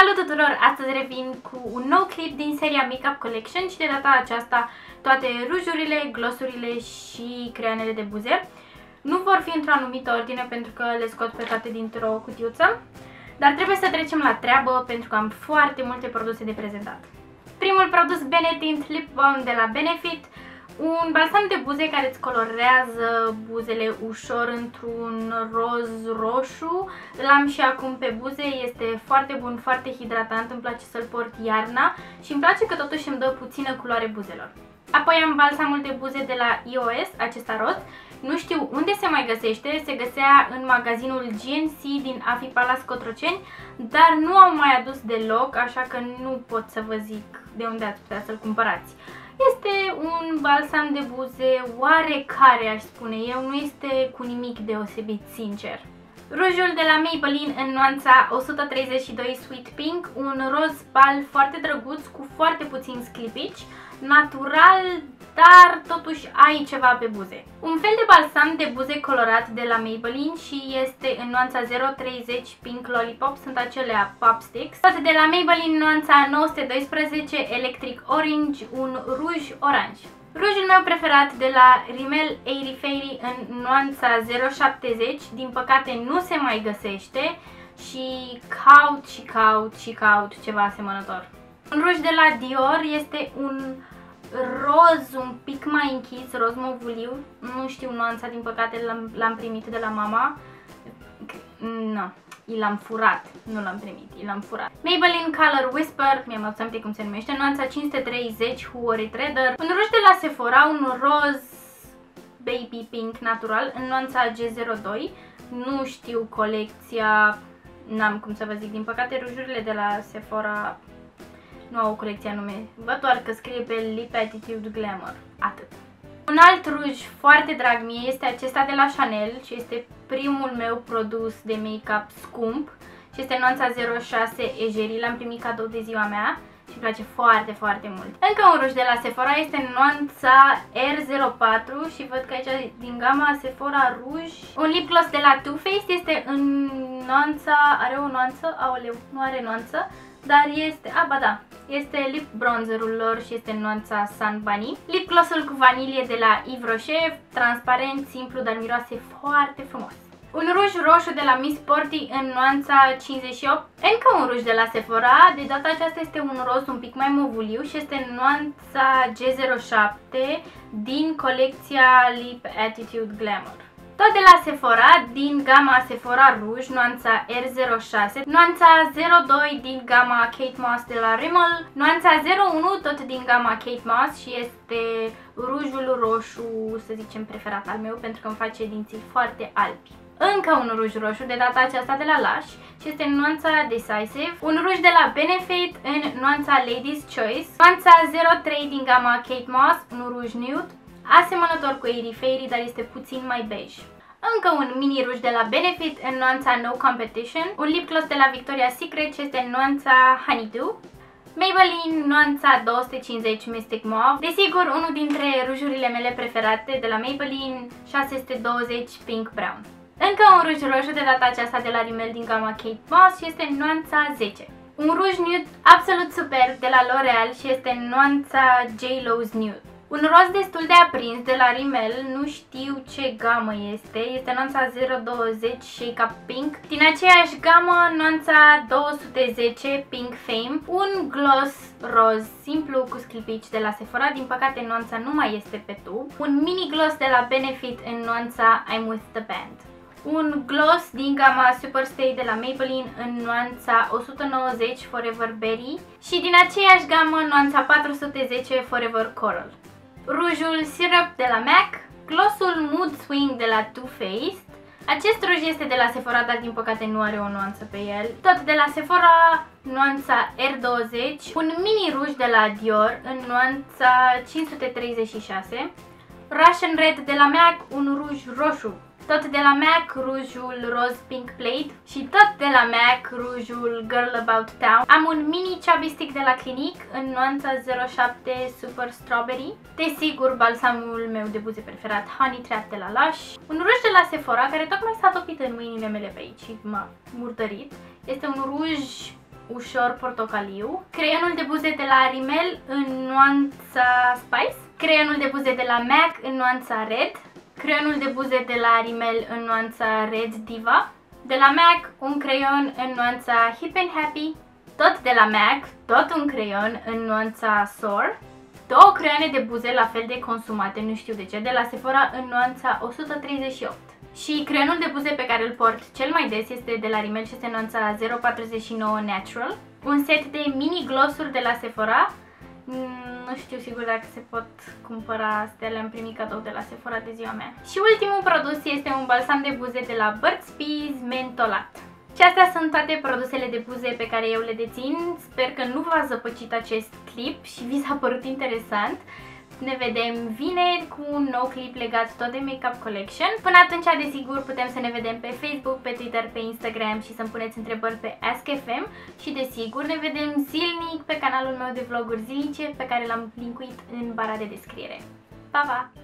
Salut tuturor! Astăzi revin cu un nou clip din seria Makeup Collection și de data aceasta toate rujurile, glossurile și creioanele de buze. Nu vor fi într-o anumită ordine pentru că le scot pe toate dintr-o cutiuță, dar trebuie să trecem la treabă pentru că am foarte multe produse de prezentat. Primul produs, Benetint Lip Balm de la Benefit, un balsam de buze care îți colorează buzele ușor într-un roz roșu. L-am și acum pe buze, este foarte bun, foarte hidratant, îmi place să-l port iarna și îmi place că totuși îmi dă puțină culoare buzelor. Apoi am balsamul de buze de la EOS, acesta roz. Nu știu unde se mai găsește, se găsea în magazinul GNC din Afi Palace Cotroceni, dar nu au mai adus deloc, așa că nu pot să vă zic de unde ați putea să-l cumpărați. Este un balsam de buze oarecare, aș spune eu, nu este cu nimic deosebit, sincer. Rujul de la Maybelline în nuanța 132 Sweet Pink, un roz pal foarte drăguț cu foarte puțini sclipici, natural, dar totuși ai ceva pe buze. Un fel de balsam de buze colorat de la Maybelline și este în nuanța 030 Pink Lollipop, sunt acelea Pop Sticks. Tot de la Maybelline nuanța 912 Electric Orange, un ruj oranj. Rujul meu preferat de la Rimmel Airy Fairy în nuanța 070, din păcate nu se mai găsește și caut ceva asemănător. Un ruj de la Dior este un roz un pic mai închis, roz movuliu, nu știu nuanța, din păcate l-am primit de la mama. Nu, l-am furat, nu l-am primit, l-am furat. Maybelline Color Whisper, mi-am adus aminte cum se numește, nuanța 530 Hoory Threader. Un ruj de la Sephora, un roz baby pink natural în nuanța G02. Nu știu colecția, n-am cum să vă zic, din păcate rujurile de la Sephora nu au o colecție anume, văd doar că scrie pe Lip Attitude Glamour, atât. Un alt ruj foarte drag mie este acesta de la Chanel și este primul meu produs de make-up scump și este nuanța 06 Egeri, l-am primit cadou de ziua mea și îmi place foarte mult. Încă un ruj de la Sephora este nuanța R04 și văd că aici din gama Sephora ruj. Un lip gloss de la Too Faced este în nuanța, are o nuanță? Aoleu, nu are nuanță, dar este, este lip bronzerul lor și este în nuanța Sun Bunny. Lip glossul cu vanilie de la Yves Rocher, transparent, simplu, dar miroase foarte frumos. Un ruj roșu de la Miss Porty în nuanța 58. Încă un ruj de la Sephora, de data aceasta este un roz un pic mai movuliu și este în nuanța G07 din colecția Lip Attitude Glamour. Tot de la Sephora, din gama Sephora Rouge, nuanța R06, nuanța 02 din gama Kate Moss de la Rimmel, nuanța 01 tot din gama Kate Moss și este rujul roșu, să zicem, preferat al meu pentru că îmi face dinții foarte albi. Încă un ruj roșu, de data aceasta de la Lush și este în nuanța Decisive. Un ruj de la Benefit în nuanța Ladies Choice, nuanța 03 din gama Kate Moss, un ruj nude, asemănător cu Airy Fairy, dar este puțin mai beige. Încă un mini ruj de la Benefit în nuanța No Competition, un lip gloss de la Victoria's Secret și este în nuanța Honeydew. Maybelline nuanța 250 Mystic Mauve, desigur unul dintre rujurile mele preferate de la Maybelline 620 Pink Brown. Încă un ruj roșu, de data aceasta de la Rimmel din gama Kate Moss și este în nuanța 10. Un ruj nude absolut superb de la L'Oreal și este în nuanța J.Lo's Nude. Un roz destul de aprins de la Rimmel, nu știu ce gamă este, este nuanța 020 Shake Up Pink. Din aceeași gamă, nuanța 210 Pink Fame, un gloss roz simplu cu sclipici de la Sephora, din păcate nuanța nu mai este pe tub. Un mini gloss de la Benefit în nuanța I'm With The Band. Un gloss din gama Superstay de la Maybelline în nuanța 190 Forever Berry și din aceeași gamă nuanța 410 Forever Coral. Rujul Syrup de la MAC, glossul Mood Swing de la Too Faced. Acest ruj este de la Sephora, dar din păcate nu are o nuanță pe el. Tot de la Sephora, nuanța R20. Un mini ruj de la Dior în nuanța 536. Russian Red de la MAC, un ruj roșu. Tot de la MAC, rujul roz Pink Plate și tot de la MAC, rujul Girl About Town. Am un mini chubby stick de la Clinique în nuanța 07 Super Strawberry. Desigur, balsamul meu de buze preferat, Honey Trap de la Lush. Un ruj de la Sephora care tocmai s-a topit în mâinile mele pe aici și m-a murdărit. Este un ruj ușor portocaliu, creionul de buze de la Rimmel în nuanța Spice, creionul de buze de la MAC în nuanța Red, creionul de buze de la Rimmel în nuanța Red Diva, de la MAC un creion în nuanța Hip and Happy, tot de la MAC, tot un creion în nuanța Soar, două creioane de buze la fel de consumate, nu știu de ce, de la Sephora în nuanța 138. Și creionul de buze pe care îl port cel mai des este de la Rimmel și este în nuanța 049 Natural. Un set de mini glossuri de la Sephora. Nu știu sigur dacă se pot cumpăra astea, le-am primit cadou de la Sephora de ziua mea. Și ultimul produs este un balsam de buze de la Burt's Bees mentolat. Și astea sunt toate produsele de buze pe care eu le dețin. Sper că nu v-a zăpăcit acest clip și vi s-a părut interesant. Ne vedem vineri cu un nou clip legat tot de Makeup Collection. Până atunci, desigur, putem să ne vedem pe Facebook, pe Twitter, pe Instagram și să-mi puneți întrebări pe AskFM. Și desigur ne vedem zilnic pe canalul meu de vloguri zilnice pe care l-am linkuit în bara de descriere. Pa, pa!